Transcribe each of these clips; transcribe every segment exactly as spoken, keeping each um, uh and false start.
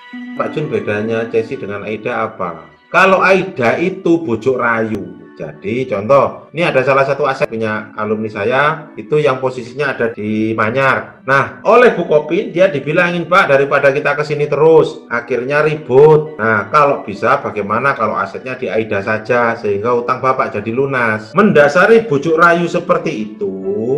Pak Jun, bedanya Cesi dengan Aida apa? Kalau Aida itu bujuk rayu. Jadi contoh, ini ada salah satu aset punya alumni saya, itu yang posisinya ada di Manyar. Nah, oleh Bu Kopin, dia dibilangin, Pak, daripada kita kesini terus, akhirnya ribut. Nah, kalau bisa bagaimana kalau asetnya di Aida saja, sehingga utang Bapak jadi lunas. Mendasari bujuk rayu seperti itu,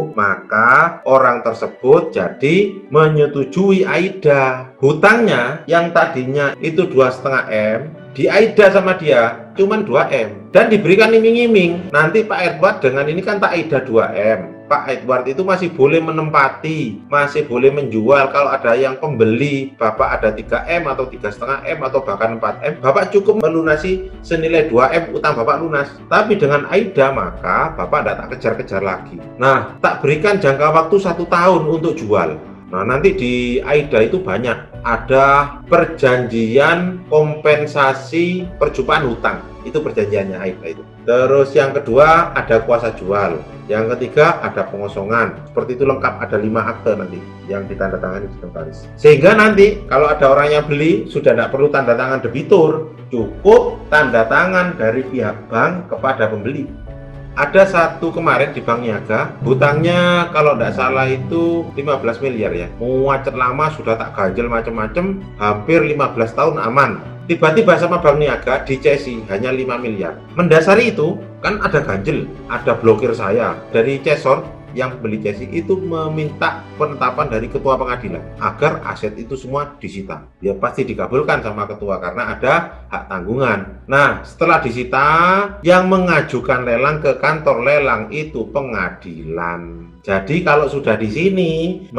maka orang tersebut jadi menyetujui Aida. Hutangnya yang tadinya itu dua setengah M, di Aida sama dia cuman dua M dan diberikan iming-iming. Nanti Pak Edward dengan ini kan tak Aida dua M. Pak Edward itu masih boleh menempati, masih boleh menjual. Kalau ada yang pembeli, Bapak ada tiga M atau tiga setengah M atau bahkan empat M, Bapak cukup melunasi senilai dua M utang Bapak lunas. Tapi dengan Aida maka Bapak tidak tak kejar-kejar lagi. Nah, tak berikan jangka waktu satu tahun untuk jual. Nah, nanti di Aida itu banyak ada perjanjian kompensasi perjumpaan hutang, itu perjanjiannya Aida itu. Terus yang kedua ada kuasa jual, yang ketiga ada pengosongan. Seperti itu lengkap, ada lima akte nanti yang ditandatangani di notaris. Sehingga nanti kalau ada orang yang beli sudah tidak perlu tanda tangan debitur, cukup tanda tangan dari pihak bank kepada pembeli. Ada satu kemarin di Bank Niaga, hutangnya kalau tidak salah itu lima belas miliar ya. Muacet lama, sudah tak ganjel macam-macam, hampir lima belas tahun aman. Tiba-tiba sama Bank Niaga di Cesi hanya lima miliar. Mendasari itu kan ada ganjel, ada blokir saya dari Cesor yang beli Cesi itu meminta penetapan dari ketua pengadilan agar aset itu semua disita. Ya pasti dikabulkan sama ketua karena ada hak tanggungan. Nah, setelah disita, yang mengajukan lelang ke kantor lelang itu pengadilan. Jadi kalau sudah di sini,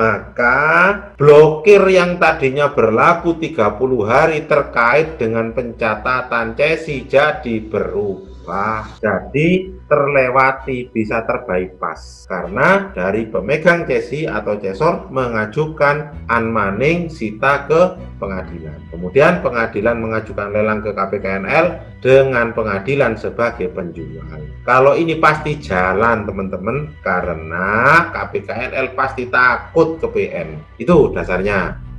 maka blokir yang tadinya berlaku tiga puluh hari terkait dengan pencatatan Cesi jadi berubah. Jadi terlewati, bisa terbypass karena dari pemegang Cesi atau Cesor mengajukan unmanning sita ke pengadilan. Kemudian pengadilan mengajukan lelang ke K P K N L dengan pengadilan sebagai penjual. Kalau ini pasti jalan teman-teman, karena K P K N L pasti takut ke P N. Itu dasarnya.